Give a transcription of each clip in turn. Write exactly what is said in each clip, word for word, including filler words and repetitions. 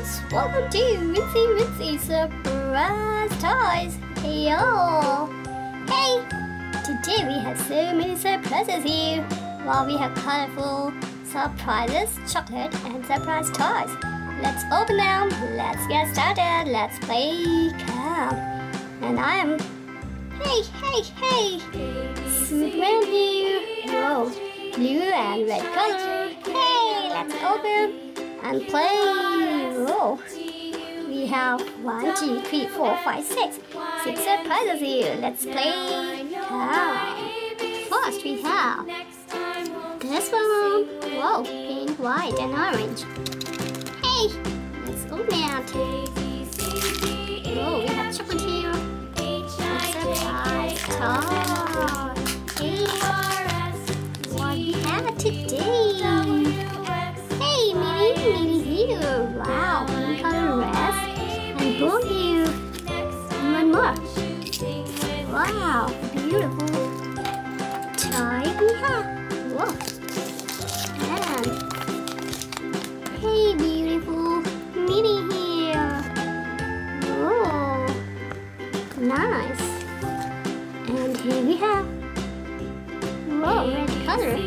friends, welcome to Wincy Wincy Surprise Toys. Hey y'all! Hey! Today we have so many surprises here. Well, we have colorful surprises, chocolate and surprise toys. Let's open them. Let's get started. Let's play Cam. And I am... Hey, hey, hey! Superman here. Whoa, blue and red color. Hey, let's open and play. Whoa. We have one, two, three, four, five, six. Six surprises here. Let's play Cam. First we have this one. Whoa, pink, white and orange. Hey, let's open it. Whoa, we have chocolate here. Surprise toy. Hey, what we have today? Hey, Minnie, Minnie here. Wow, pink color dress and blue here. And one more. Wow, beautiful toy we have. Whoa. And hey, beautiful Minnie here. Whoa, nice. And here we have, whoa, red color.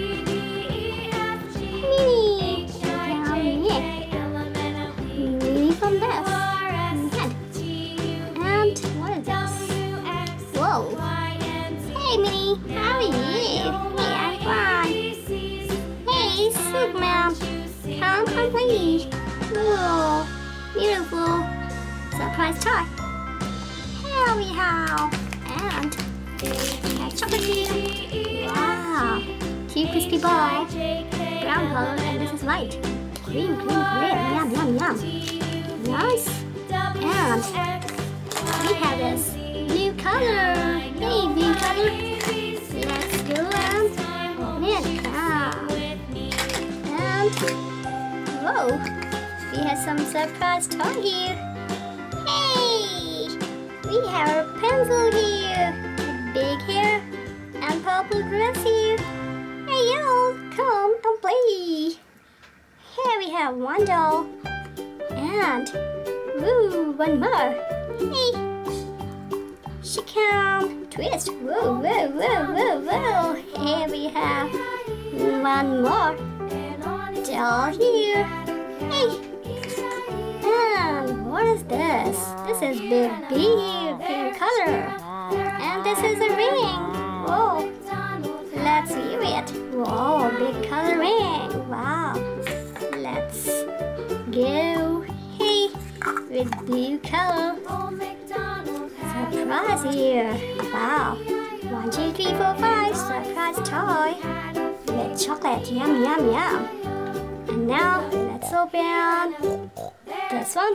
Minnie. Down here. Minnie from this. Head. And what is this? Whoa. Hey, Minnie. How are you? Hey, I'm fine. Hey, Superman. Come, come, please. Whoa. Beautiful surprise toy. Here we have. And chocolate here. Wow. Two crispy balls. Brown color and this is white. Cream, cream, cream. Yum, yum, yum. Nice. And we have this blue color. Hey, blue color. Let's go and open it. Ah. And whoa. We have some surprise toy here. Hey. We have a pencil here. Big hair and purple dress here. Hey y'all, come and play. Here we have one doll and woo, one more. Hey, she can twist. Whoa, whoa, whoa, whoa, whoa. Here we have one more doll here. Hey, and what is this? This is big, big pink color. And this is a ring. Whoa. Let's view it. Whoa, big color ring. Wow. Let's go. Hey, with blue color. Surprise here. Wow. One, two, three, four, five. Surprise toy. With chocolate. Yum, yum, yum. And now let's open this one.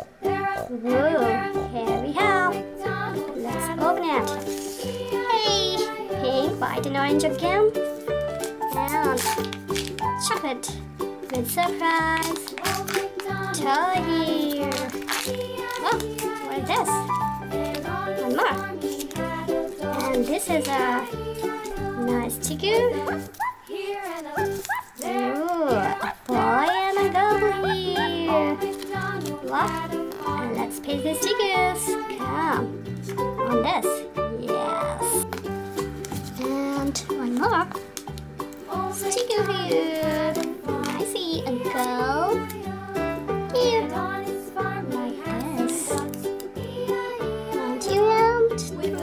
Whoa. Here we have. Let's open it. Hey, pink, white and orange again. And chocolate with surprise toy here. Oh, what is this? One more. And this is a nice sticker. Ooh, a boy and a girl here. What? And let's paste the stickers. Come. On this, yes. And one more. Sticker here. I see a girl here. Like this. One, two, and three.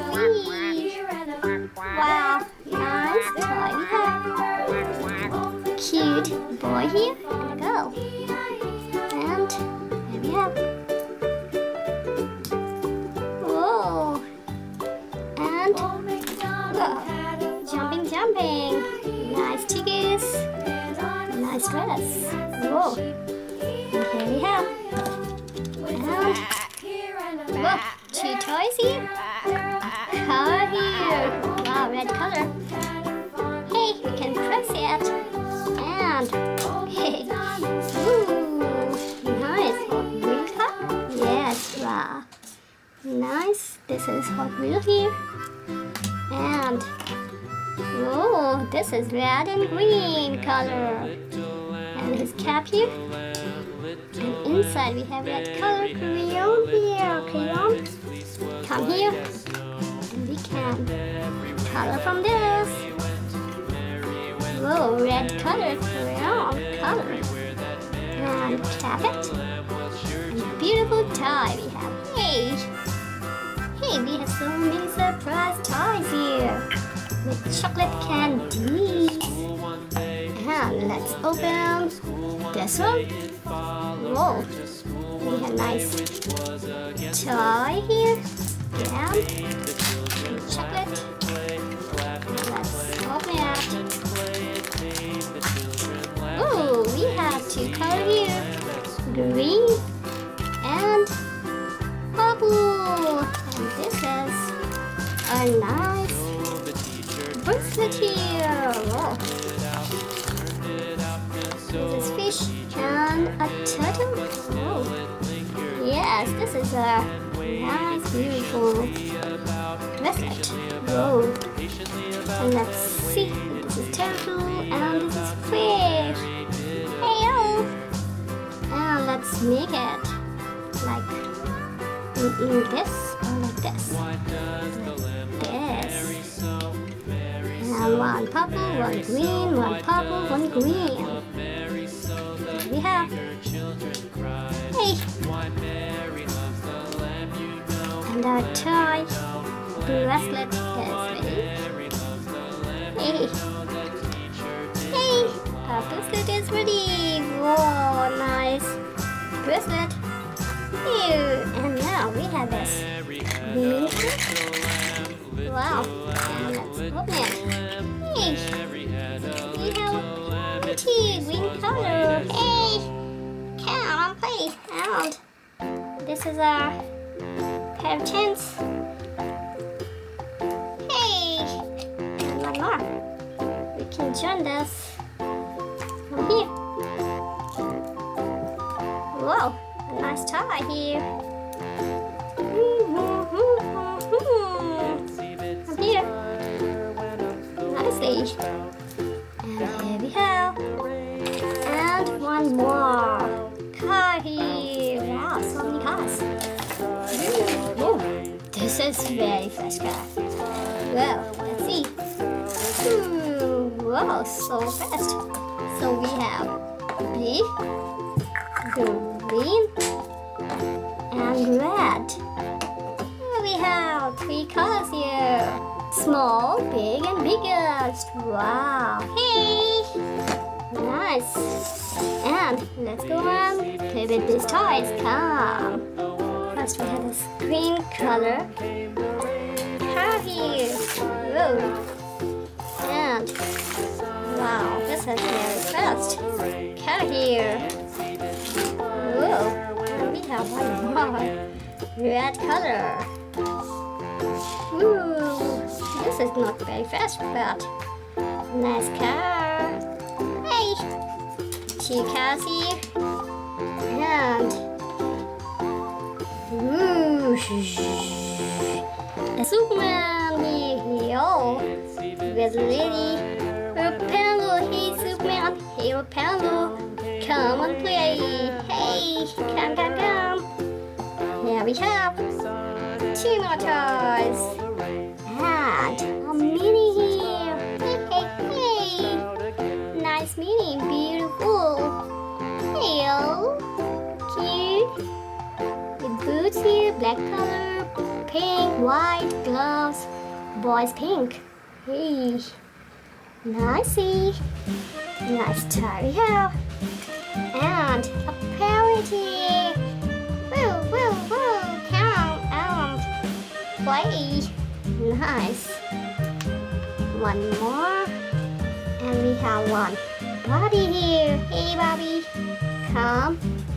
Wow, nice toy we have. Cute boy here and a girl. And here we have. Jumping, jumping. Nice tickets. Nice dress. Whoa. And here we have. And whoa, two toys here. Car here. Wow, red color. Hey, we can press it. And hey, ooh, nice. Hot wheel car. Yes, wow. Nice. This is Hot Wheel here. And oh, this is red and green color. And his cap here. And inside we have red color crayon here. Crayon. Come here. And we can color from this. Whoa, red color crayon color. And tap it. And beautiful toy we have. Hey! Hey, we have so many surprise toys here. With chocolate candy. And let's open this one. Whoa, we have nice toy here. Yeah, and chocolate. Let's open it. Oh, we have two colors here. Green and purple. And this is a nice bracelet here. Whoa. This is fish and a turtle. Oh. Yes, this is a nice, beautiful bracelet. Whoa. And let's see. This is turtle and this is fish. Hey yo! And let's make it like in, in this or like this. Like this. And one purple, one green, one purple, one green. We have. Hey. And our toy bracelet is ready. Hey. Hey. Our bracelet is ready. Whoa, nice bracelet. Here. And now we have this green. Wow. And let's open it. Hey. We have pretty green color. Hey. Come on, please. And this is our pair of chins. Hey. And one more. We can join this from here. Whoa. A nice tie here. From here. Nicely. And here we have. And one more car here. Wow, so many cars. Ooh, this is very fast car. Well, let's see. Ooh, wow, so fast. So we have big, green, and red. We have three colors here. Small, big, and biggest. Wow. Hey. Nice. And let's go on play with these toys. Come. First we have this green color car here. Whoa. And wow, this is very fast. Car here. Whoa. And we have one more red color. Ooh, this is not very fast, but nice car. Hey, two cars here, and ooh, a Superman here. Oh, with Lily, Rapunzel. Hey, Superman. Hey, Rapunzel. Come and play. Hey, come, come, come. Here we have two more toys. And a mini here. Hey, hey, hey. Nice mini. Beautiful. Hey, cute. With boots here. Black color. Pink, white, gloves. Boys pink. Hey. Nicey. Nice tie we have. And a parrot here. Whoa, whoa, whoa. Come out. Play. Nice. One more. And we have one Bobby here. Hey, Bobby. Come.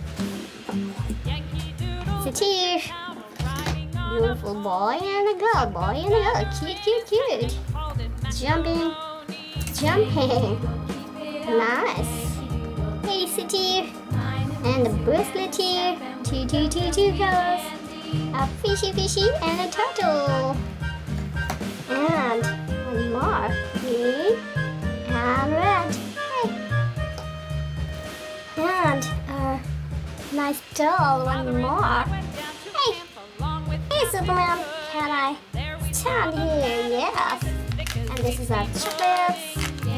Sit here. Beautiful boy and a girl. Boy and a girl. Cute, cute, cute. Jumping. Jumping. Nice. Hey, sit here. And a bracelet here. Two, two, two, two colors. A fishy, fishy, and a turtle. And one more. Green and red. Hey. And a Nice doll, one more. Hey, hey Superman, can I stand here? Yes. And this is our chocolates.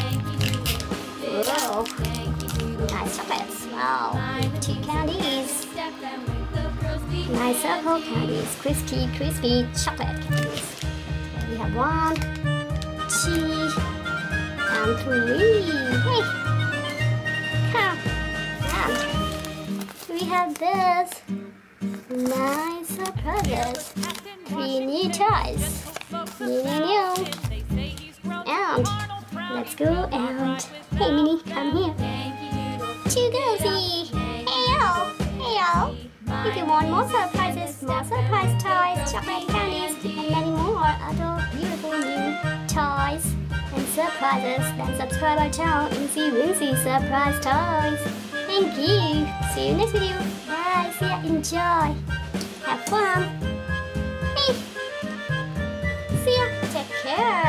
Whoa, nice chocolates. Wow, two candies. Nice circle candies, crispy, crispy chocolate candies. We have one, two, and three. Hey, come. And we have this nice surprises. Three new toys. New, new, new. And let's go and hey Minnie, come here. Too cozy. Hey yo, hey yo. If you want more surprises, more surprise toys, chocolate candies, and many more other beautiful new toys and surprises, then subscribe our channel Easy Wincy Surprise Toys. Thank you. See you next video. Bye. See ya. Enjoy. Have fun. Hey. See ya. Take care.